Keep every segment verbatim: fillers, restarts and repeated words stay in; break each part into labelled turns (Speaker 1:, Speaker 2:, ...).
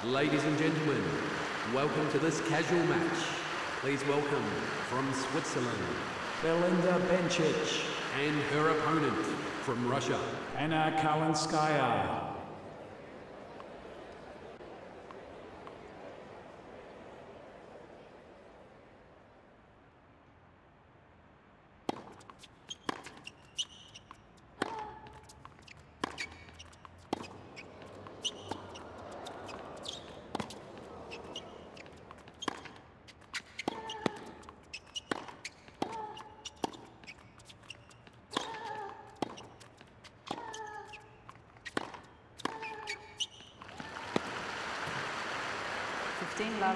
Speaker 1: Ladies and gentlemen, welcome to this casual match. Please welcome from Switzerland,
Speaker 2: Belinda Bencic,
Speaker 1: and her opponent from Russia,
Speaker 2: Anna Kalinskaya.
Speaker 3: fifteen love.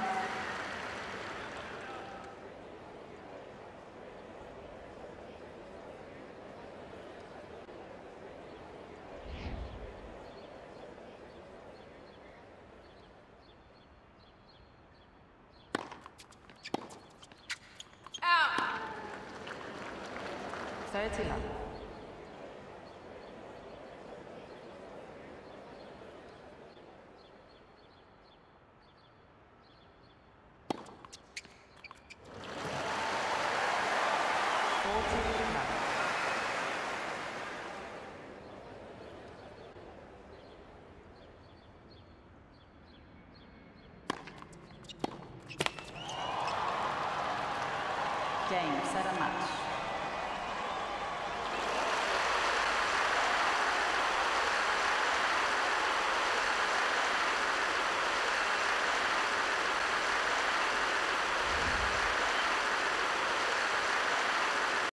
Speaker 3: Out. thirty love. Game,